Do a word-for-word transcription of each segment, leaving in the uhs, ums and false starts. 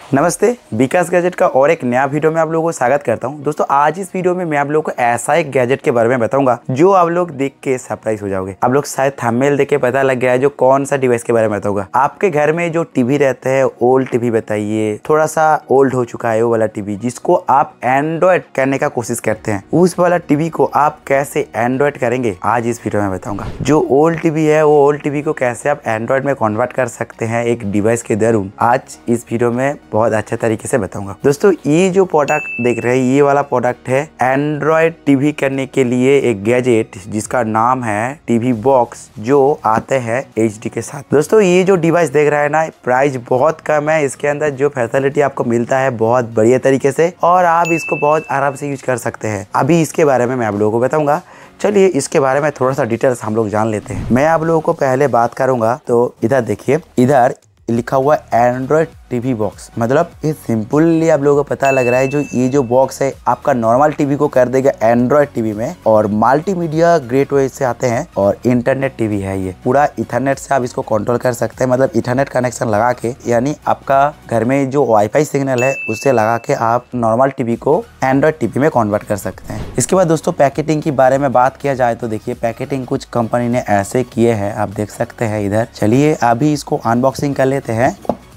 नमस्ते, विकास गैजेट का और एक नया वीडियो में आप लोगों को स्वागत करता हूं। दोस्तों आज इस वीडियो में मैं आप लोगों को ऐसा एक गैजेट के बारे में बताऊंगा जो आप लोग देख के सरप्राइज हो जाओगे। आप लोग शायद थंबनेल देख के पता लग गया है जो कौन सा डिवाइस के बारे में बताऊंगा। आपके घर में जो टीवी रहता है ओल्ड टीवी बताइए, थोड़ा सा ओल्ड हो चुका है वो वाला टीवी जिसको आप एंड्रॉइड करने का कोशिश करते हैं, उस वाला टीवी को आप कैसे एंड्रॉइड करेंगे आज इस वीडियो में बताऊंगा। जो ओल्ड टीवी है वो ओल्ड टीवी को कैसे आप एंड्रॉइड में कन्वर्ट कर सकते हैं एक डिवाइस के दरून, आज इस वीडियो में बहुत अच्छे तरीके से बताऊंगा। दोस्तों ये जो प्रोडक्ट देख रहे हैं ये वाला प्रोडक्ट है एंड्रॉइड टीवी करने के लिए एक गैजेट जिसका नाम है टीवी बॉक्स, जो आते हैं एचडी के साथ। दोस्तों ये जो डिवाइस देख रहा है ना, प्राइस बहुत कम है, इसके अंदर जो फैसिलिटी आपको मिलता है बहुत बढ़िया तरीके से और आप इसको बहुत आराम से यूज कर सकते हैं। अभी इसके बारे में मैं आप लोगों को बताऊंगा। चलिए इसके बारे में थोड़ा सा डिटेल्स हम लोग जान लेते हैं। मैं आप लोगों को पहले बात करूंगा तो इधर देखिए, इधर लिखा हुआ एंड्रॉइड टीवी बॉक्स, मतलब ये सिंपली आप लोगों को पता लग रहा है जो ये जो बॉक्स है आपका नॉर्मल टीवी को कर देगा एंड्रॉइड टीवी में, और मल्टीमीडिया ग्रेट वे से आते हैं और इंटरनेट टीवी है। ये पूरा इथरनेट से आप इसको कंट्रोल कर सकते हैं, मतलब इथरनेट कनेक्शन लगा के, यानी आपका घर में जो वाईफाई सिग्नल है उससे लगा के आप नॉर्मल टीवी को एंड्रॉइड टीवी में कन्वर्ट कर सकते हैं। इसके बाद दोस्तों पैकेटिंग की बारे में बात किया जाए तो देखिए पैकेटिंग कुछ कंपनी ने ऐसे किए हैं, आप देख सकते हैं इधर। चलिए अभी इसको अनबॉक्सिंग कर लेते हैं।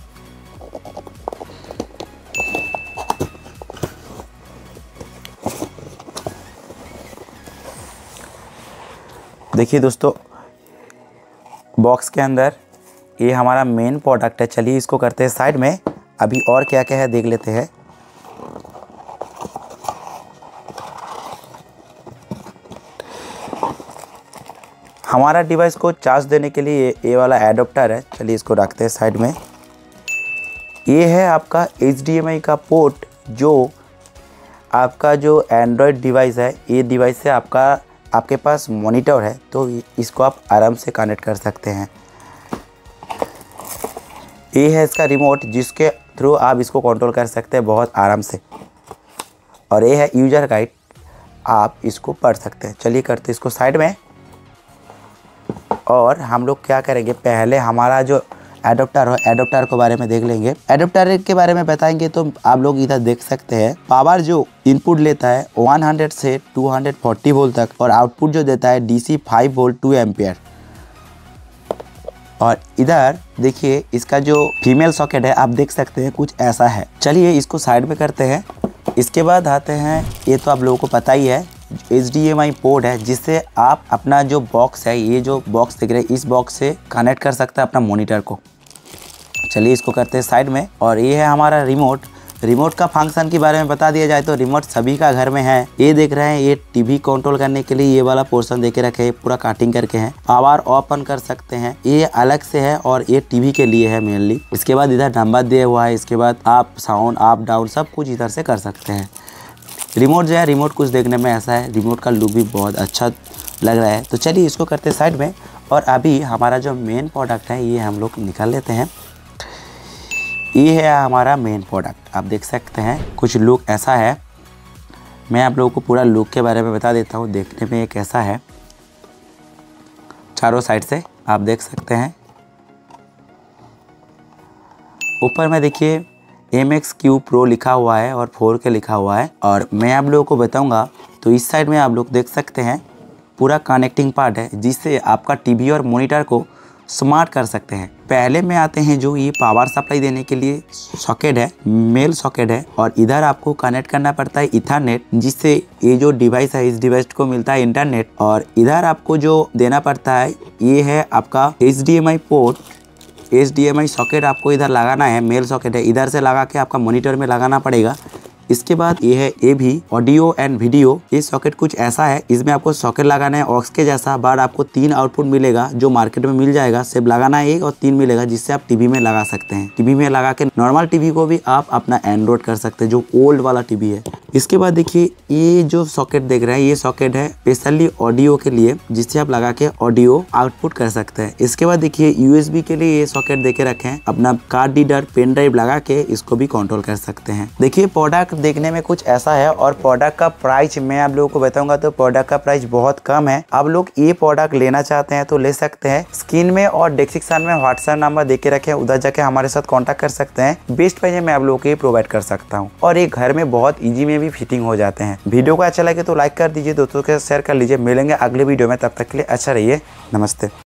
देखिए दोस्तों बॉक्स के अंदर ये हमारा मेन प्रोडक्ट है। चलिए इसको करते हैं साइड में। अभी और क्या क्या है देख लेते हैं। हमारा डिवाइस को चार्ज देने के लिए ये वाला एडाप्टर है। चलिए इसको रखते हैं साइड में। ये है आपका एच डी एम आई का पोर्ट, जो आपका जो एंड्रॉयड डिवाइस है, ये डिवाइस से आपका आपके पास मॉनिटर है तो इसको आप आराम से कनेक्ट कर सकते हैं। ये है इसका रिमोट जिसके थ्रू आप इसको कंट्रोल कर सकते हैं बहुत आराम से, और ये है यूजर गाइड, आप इसको पढ़ सकते हैं। चलिए करते इसको साइड में। और हम लोग क्या करेंगे, पहले हमारा जो एडाप्टर हो एडाप्टर के बारे में देख लेंगे। एडाप्टर के बारे में बताएंगे तो आप लोग इधर देख सकते हैं पावर जो इनपुट लेता है सौ से दो सौ चालीस वोल्ट तक, और आउटपुट जो देता है डीसी पाँच वोल्ट टू एम्पियर। और इधर देखिए इसका जो फीमेल सॉकेट है आप देख सकते हैं कुछ ऐसा है। चलिए इसको साइड में करते हैं। इसके बाद आते हैं, ये तो आप लोगों को पता ही है, H D M I port है जिससे आप अपना जो बॉक्स है, ये जो बॉक्स दिख रहे हैं इस बॉक्स से कनेक्ट कर सकते हैं अपना मॉनिटर को। चलिए इसको करते हैं साइड में। और ये है हमारा रिमोट। रिमोट का फंक्शन के बारे में बता दिया जाए तो रिमोट सभी का घर में है। ये देख रहे हैं, ये टीवी कंट्रोल करने के लिए ये वाला पोर्शन देके रखे हैं, पूरा कटिंग करके हैं। पावर ओपन कर सकते हैं, ये अलग से है और ये टीवी के लिए है मेनली। इसके बाद इधर नंबर दिया हुआ है, इसके बाद आप साउंड अप डाउन सब कुछ इधर से कर सकते हैं। रिमोट जो है, रिमोट कुछ देखने में ऐसा है, रिमोट का लुक भी बहुत अच्छा लग रहा है। तो चलिए इसको करते हैं साइड में। और अभी हमारा जो मेन प्रोडक्ट है ये हम लोग निकाल लेते हैं। ये है हमारा मेन प्रोडक्ट, आप देख सकते हैं कुछ लुक ऐसा है। मैं आप लोगों को पूरा लुक के बारे में बता देता हूँ, देखने में ये कैसा है। चारों साइड से आप देख सकते हैं। ऊपर में देखिए एम एक्स क्यू प्रो लिखा हुआ है और फोर के लिखा हुआ है। और मैं आप लोगों को बताऊंगा तो इस साइड में आप लोग देख सकते हैं पूरा कनेक्टिंग पार्ट है जिससे आपका टीवी और मॉनिटर को स्मार्ट कर सकते हैं। पहले में आते हैं जो ये पावर सप्लाई देने के लिए सॉकेट है, मेल सॉकेट है, और इधर आपको कनेक्ट करना पड़ता है इथरनेट, जिससे ये जो डिवाइस है इस डिवाइस को मिलता है इंटरनेट। और इधर आपको जो देना पड़ता है ये है आपका H D M I port. H D M I socket आपको इधर लगाना है, मेल सॉकेट है, इधर से लगा के आपका मॉनिटर में लगाना पड़ेगा। इसके बाद ये है A V audio and video. ये सॉकेट कुछ ऐसा है, इसमें आपको सॉकेट लगाना है ऑक्स के जैसा, बाद आपको तीन आउटपुट मिलेगा जो मार्केट में मिल जाएगा। सिर्फ लगाना है एक और तीन मिलेगा जिससे आप टीवी में लगा सकते हैं। टीवी में लगा के नॉर्मल टीवी को भी आप अपना एंड्रॉइड कर सकते हैं, जो ओल्ड वाला टीवी है इसके बाद देखिए ये जो सॉकेट देख रहे हैं ये सॉकेट है स्पेशली ऑडियो के लिए, जिससे आप लगा के ऑडियो आउटपुट कर सकते हैं। इसके बाद देखिए यूएसबी के लिए ये सॉकेट देके रखे हैं, अपना कार्ड रीडर पेन ड्राइव लगा के इसको भी कंट्रोल कर सकते हैं। देखिए प्रोडक्ट देखने में कुछ ऐसा है और प्रोडक्ट का प्राइस मैं आप लोगों को बताऊंगा तो प्रोडक्ट का प्राइस बहुत कम है। आप लोग ये प्रोडक्ट लेना चाहते हैं तो ले सकते हैं। स्क्रीन में और डिस्क्रिप्शन में व्हाट्सएप नंबर देके रखे हैं, उधर जाके हमारे साथ कांटेक्ट कर सकते हैं। बेस्ट प्राइस मैं आप लोगों को ये प्रोवाइड कर सकता हूँ और ये घर में बहुत इजी में भी फिटिंग हो जाते हैं। वीडियो को अच्छा लगे तो लाइक कर दीजिए, दोस्तों के साथ शेयर कर लीजिए। मिलेंगे अगले वीडियो में, तब तक के लिए अच्छा रहिए, नमस्ते।